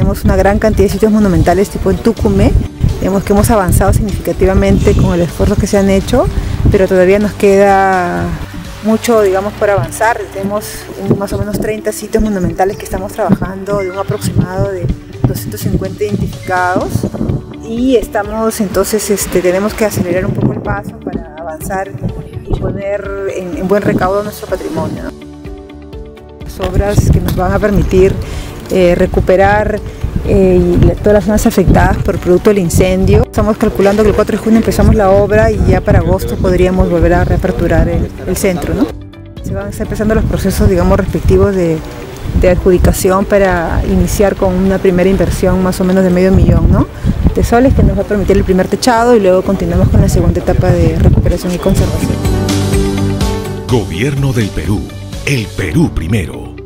tenemos una gran cantidad de sitios monumentales tipo en Tucumé. Digamos que hemos avanzado significativamente con el esfuerzo que se han hecho, pero todavía nos queda mucho, digamos, por avanzar. Tenemos más o menos 30 sitios monumentales que estamos trabajando, de un aproximado de 250 identificados, y estamos entonces, tenemos que acelerar un poco el paso para avanzar y poner en buen recaudo nuestro patrimonio, ¿no? Las obras que nos van a permitir recuperar todas las zonas afectadas por producto del incendio. Estamos calculando que el 4 de junio empezamos la obra y ya para agosto podríamos volver a reaperturar el centro, ¿no? Se van a estar empezando los procesos, digamos, respectivos de adjudicación para iniciar con una primera inversión más o menos de $500,000, ¿no?, de soles, que nos va a permitir el primer techado, y luego continuamos con la segunda etapa de recuperación y conservación. Gobierno del Perú. El Perú primero.